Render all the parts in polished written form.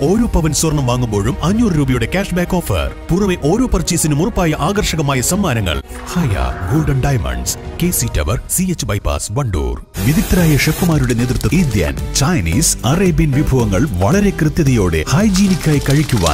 ഓരോ പവൻ സ്വർണം വാങ്ങുമ്പോഴും 500 രൂപയുടെ ക്യാഷ് ബാക്ക് ഓഫർ. പുറമെ ഓരോ പർച്ചേസിനും ഉറപ്പായ ആകർഷകമായ സമ്മാനങ്ങൾ. Haya golden diamonds, KC tower, CH bypass, Wandoor. വിദഗ്ധരായ ഷെഫുമാരുടെ നേതൃത്വത്തിൽ ഇന്ത്യൻ, ചൈനീസ്, അറേബ്യൻ വിഭവങ്ങൾ വളരെ കൃത്യതയോടെ ഹൈജീനിക്കായി കഴിക്കുവാൻ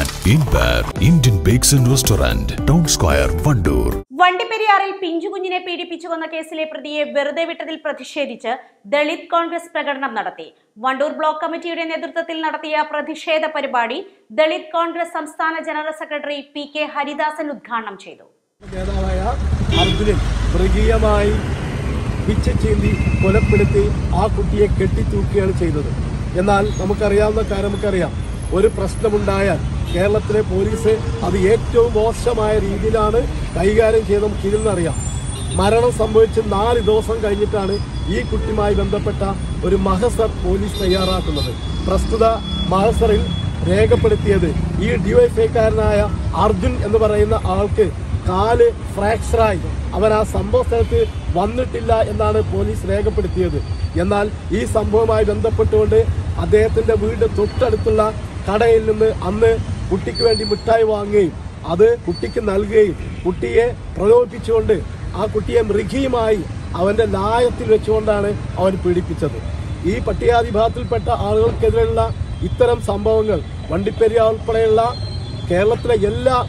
Indian bakes and restaurant, town square, Wandoor. വണ്ടിപ്പെരിയാറിൽ പിഞ്ചുകുഞ്ഞിനെ പീഡിപ്പിച്ചു കൊന്ന കേസിലെ പ്രതിയെ വെറുതെ വിട്ടതിൽ പ്രതിഷേധിച്ച് ദളിത് കോൺഗ്രസ് പ്രകടനം നടത്തി. വണ്ടൂർ ബ്ലോക്ക് കമ്മിറ്റിയുടെ നേതൃത്വത്തിൽ നടത്തിയ പ്രതിഷേധ പരിപാടി ദളിത് കോൺഗ്രസ് സംസ്ഥാന ജനറൽ സെക്രട്ടറി PK ഹരിദാസൻ ഉദ്ഘാടനം ചെയ്തു. നേതാവായ അർജുനെ മൃഗീയമായി പിച്ചച്ചീന്തി കൊലപ്പെടുത്തി ആ കുട്ടിയെ കെട്ടിത്തൂക്കുകയാണ് ചെയ്തത്. എന്നാൽ നമുക്കറിയാവുന്ന കാര്യം നമുക്കറിയാം, ഒരു പ്രശ്നമുണ്ടായാൽ കേരളത്തിലെ പോലീസ് അത് ഏറ്റവും മോശമായ രീതിയിലാണ് കൈകാര്യം ചെയ്ത് നമുക്കിരുന്നറിയാം. മരണം സംഭവിച്ച് 4 ദിവസം കഴിഞ്ഞിട്ടാണ് ഈ കുട്ടിയുമായി ബന്ധപ്പെട്ട ഒരു മഹസർ പോലീസ് തയ്യാറാക്കുന്നത്. പ്രസ്തുത മഹസറിൽ രേഖപ്പെടുത്തിയത് ഈ ഡിവൈഎഫ്ഐക്കാരനായ അർജുൻ എന്ന് പറയുന്ന ആൾക്ക് കാല് ഫ്രാക്ചറായി അവൻ ആ സംഭവ സ്ഥലത്ത് വന്നിട്ടില്ല എന്നാണ് പോലീസ് രേഖപ്പെടുത്തിയത്. എന്നാൽ ഈ സംഭവവുമായി ബന്ധപ്പെട്ടുകൊണ്ട് അദ്ദേഹത്തിന്റെ വീട് തൊട്ടടുത്തുള്ള കടയിൽ നിന്ന് അന്ന് കുട്ടിക്ക് വേണ്ടി മിഠായി വാങ്ങുകയും അത് കുട്ടിക്ക് നൽകുകയും കുട്ടിയെ പ്രലോഭിപ്പിച്ചുകൊണ്ട് ആ കുട്ടിയെ മൃഗീയമായി അവന്റെ ലായത്തിൽ വെച്ചുകൊണ്ടാണ് അവൻ പീഡിപ്പിച്ചത്. ഈ പട്ടികജാതി വിഭാഗത്തിൽപ്പെട്ട ആളുകൾക്കെതിരെയുള്ള ഇത്തരം സംഭവങ്ങൾ വണ്ടിപ്പെരിയാർ ഉൾപ്പെടെയുള്ള കേരളത്തിലെ എല്ലാ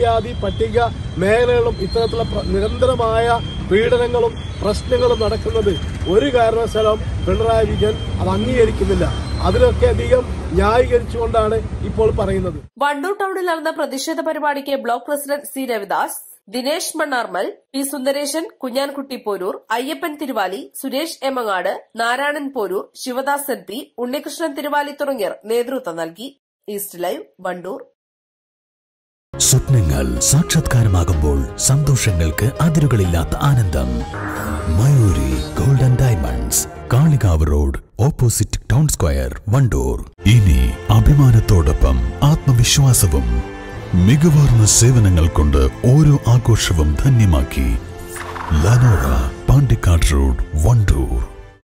പട്ടിക മേഖലകളും ഇത്തരത്തിലുള്ള നിരന്തരമായ പീഡനങ്ങളും പ്രശ്നങ്ങളും നടക്കുന്നത് ഒരു കാരണവശാലും പിണറായി വിജയൻ അത് അംഗീകരിക്കുന്നില്ല. അതിലൊക്കെ അധികം ന്യായീകരിച്ചുകൊണ്ടാണ് ഇപ്പോൾ പറയുന്നത്. വണ്ടൂർ ടൗണിൽ നടന്ന പ്രതിഷേധ പരിപാടിക്ക് block president C Ravidas, Dinesh Mannarmal, P Sundaresan, Kunhankutty Poroor, Ayyappan Thiruvali, Suresh Emangad, Narayanan Poroor, Sivadas NP, Unnikrishnan Thiruvali തുടങ്ങിയവർ നേതൃത്വം നൽകി. East live, Wandoor. സ്വപ്നങ്ങൾ സാക്ഷാത്കാരമാകുമ്പോൾ സന്തോഷങ്ങൾക്ക് അതിരുകളില്ലാത്ത ആനന്ദം. Mayuri golden diamonds, Kalikavu road, opposite town square, Wandoor. ഇനി അഭിമാനത്തോടൊപ്പം ആത്മവിശ്വാസവും. മികവാർന്ന സേവനങ്ങൾ കൊണ്ട് ഓരോ ആഘോഷവും ധന്യമാക്കി. Lanora, Pandikkad road, Wandoor.